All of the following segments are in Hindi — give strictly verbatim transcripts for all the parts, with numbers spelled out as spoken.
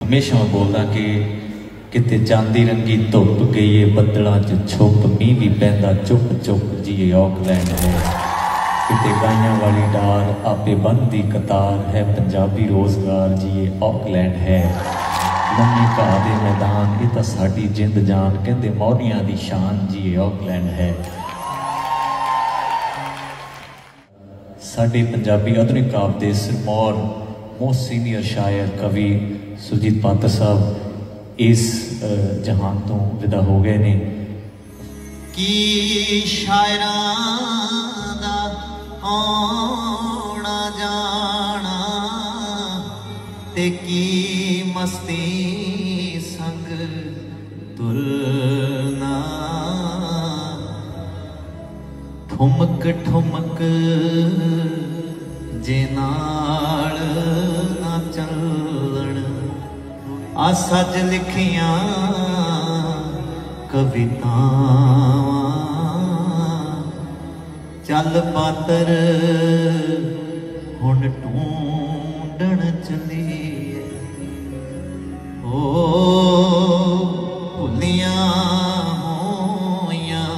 हमेशा मैं बोलदा कि किते चांदी रंगी धुप गई है बदलों च छुप मीह भी पैंदा चुप चुप जी ऑकलैंड है। किते गाइयां वाली डार आपे बनदी कतार है पंजाबी रोजगार जी ऑकलैंड है। लम्मे घाह दे मैदान ये तो साडी जिंद जान कहंदे मौरियां दी शान जी ऑकलैंड है। साडे पंजाबी आधुनिक काव्य दे सिरमौर मोस्ट सीनियर शायर कवि सुरजीत पात्र साहब इस जहान तो विदा हो गए ने। की शायरां दा आना जाना ते की मस्ती संग तुलना ठुमक ठुमक जे नाल ना चलण आ सच लिखियां कवितावां चल पातर हुण ढूंढण चलीए ओ भुलियां होइयां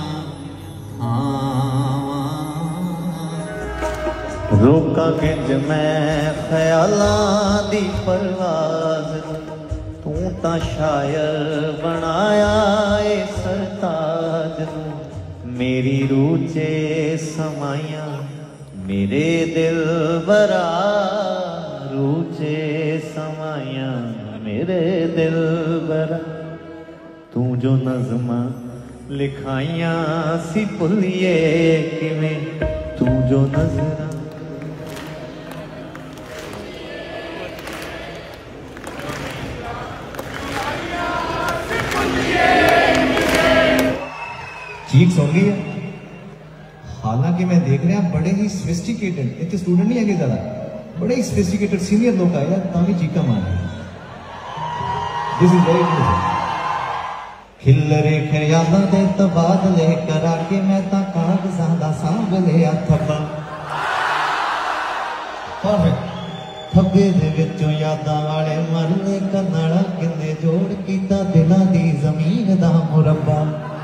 रोका गिंज मैं ख्यालां दी परवाज़ तू ता शायर बनाया ए सरताज मेरी रूह च समाइया मेरे दिल बरा रूह च समाइया मेरे दिल बरा तू जो नज़मां लिखाइया सी भुलिए किवें तू जो नज़रां चीख सुन ली है। हालांकि मैं देख रहा बड़े ही सोफिस्टिकेटेड इतने स्टूडेंट नहीं है ज्यादा बड़े ही सोफिस्टिकेटेड सीनियर लोग आए हैं भी चीखा मार रहे दिस इज वेरी गुड। खिलरे ख्यालां दे तबादले करा के मैं तां कागज़ां दा सांभ लिया थब्बा परफेक्ट थब्बे दे विचों यादां वाले मरले कन्नड़ा किन्ने जोड़ कीता दिलां दी ज़मीन दा मुरब्बा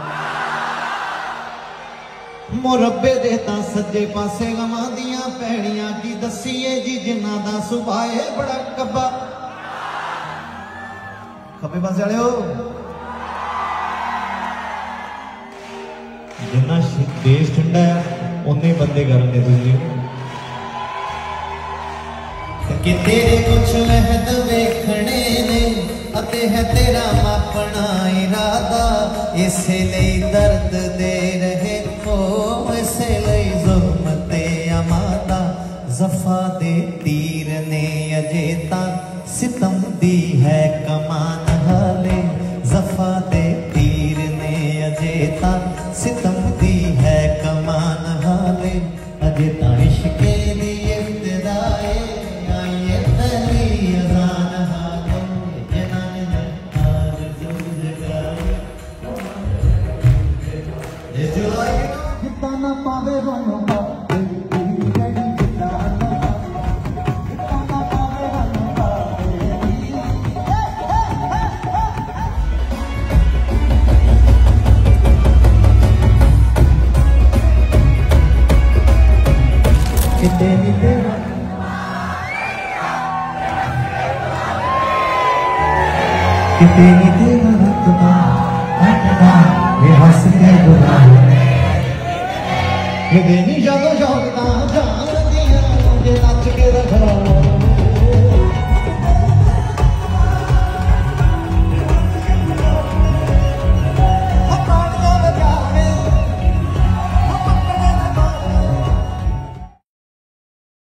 मुरब्बे दे तां सज्जे पासे गवां दियां पैड़ियां की दसीए जी जिन्हां दा सुभाए बड़ा कब्बा खब्बे पासे वाले हो जिन्ना देश ठंडा है उन्ने बंदे गर्म ने तुझे कि तेरे कुछ महद वेखने ने अते है तेरा मापना इरादा इसे लई दर्द दे रहे इसे लई जुल्म ते अमादा ज़फ़ा दे तीर ने अजे तां सितम दी है कमान हाले ज़फ़ा दे तीर ने अजे तां सितम दी है कमान हाले अजे तां इश्क़े दी इब्तिदाए आई पहली अज़ान हाले जनाने हार जुल जगाए ये जुलाई ना पावे रोनो पा तेरी देवा कि तेरी देवा रखना रखना ये हंस के बुला ये